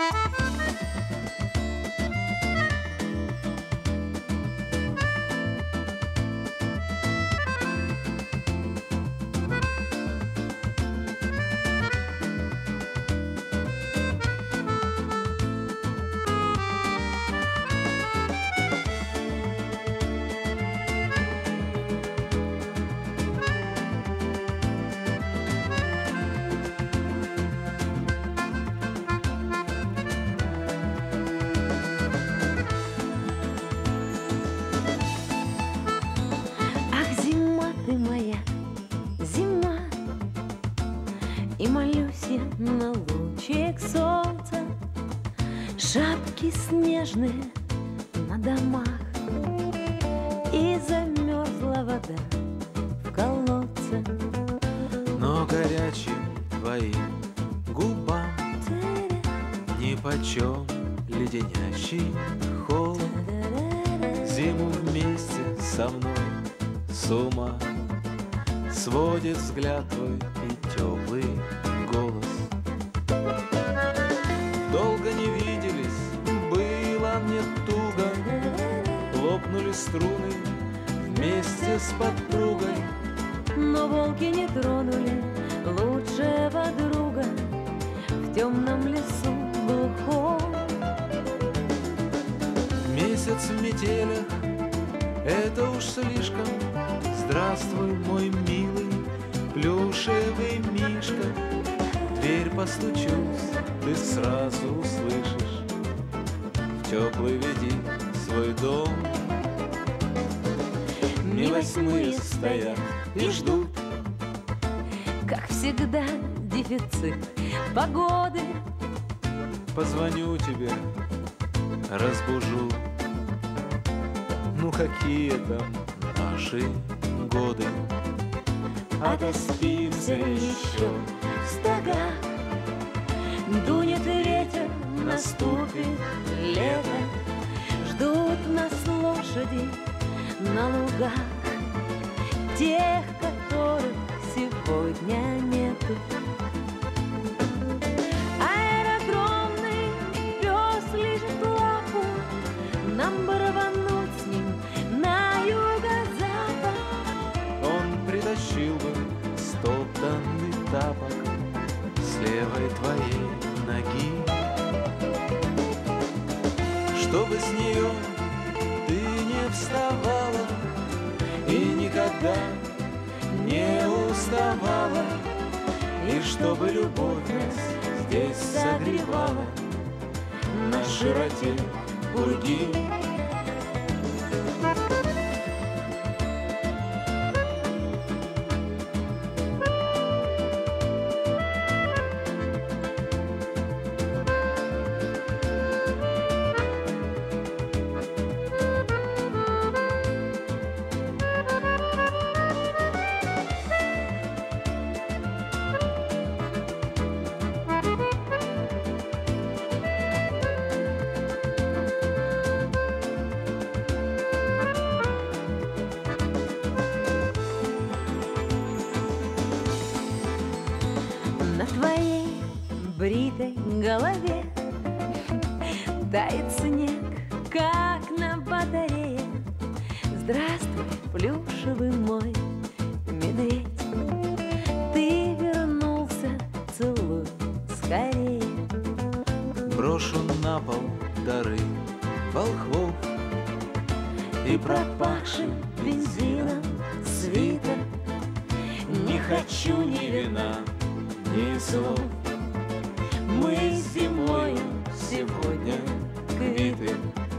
И молюсь я на лучик солнца, шапки снежные на домах, и замерзла вода в колодце. Но горячим твоим губам нипочем леденящий холод. Зиму вместе со мной с ума сводит взгляд твой и теплый голос. Долго не виделись, было мне туго, лопнули струны вместе с подругой. Но волки не тронули лучшего друга в темном лесу глухом. Месяц в метелях — это уж слишком. Здравствуй, мой милый плюшевый мишка. В дверь постучусь, ты сразу услышишь. В теплый веди свой дом. Не восьмые стоят и ждут, как всегда, дефицит погоды. Позвоню тебе, разбужу. Ну какие там наши годы? Отоспимся еще в стогах. Дунет ветер, наступит лето. Ждут нас лошади на лугах, тех, которых сегодня нету. Аэродромный пес лижет лапу, нам бы рвануть с ним на юго-запад. Он притащил бы стоптанный тапок с левой твоей ноги, чтобы с нее ты не вставала и никогда не уставала, и чтобы любовь нас здесь согревала на широте Урги. На твоей бритой голове тает снег, как на батарее. Здравствуй, плюшевый мой медведь, ты вернулся, целуй скорее. Брошу на пол дары волхвов И пропахшим бензином свитер. не хочу ни вина, ни слов. Мы зимою сегодня квиты.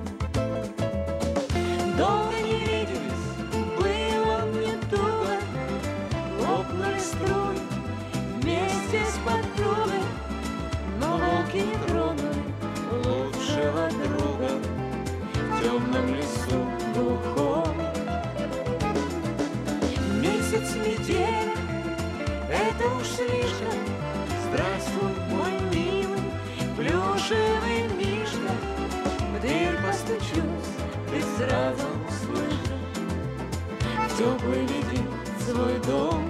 Долго не виделись, Было мне туго, лопнули струны вместе с подругой, но волки не тронули лучшего друга в темном лесу глухом. месяц метели, Это уж слишком. Здравствуй, мой милый плюшевый мишка. В дверь постучусь, ты сразу услышишь. В теплый веди свой дом.